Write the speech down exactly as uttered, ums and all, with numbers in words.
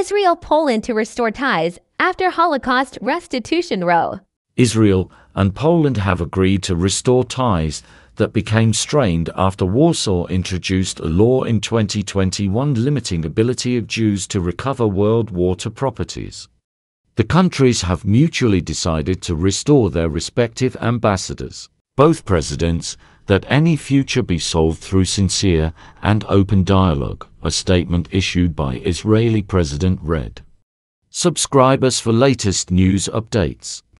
Israel, Poland to restore ties after Holocaust restitution row. Israel and Poland have agreed to restore ties that became strained after Warsaw introduced a law in twenty twenty-one limiting ability of Jews to recover World War Two properties. The countries have mutually decided to restore their respective ambassadors, both presidents, that any future be solved through sincere and open dialogue, a statement issued by Israeli President read. Subscribe us for latest news updates.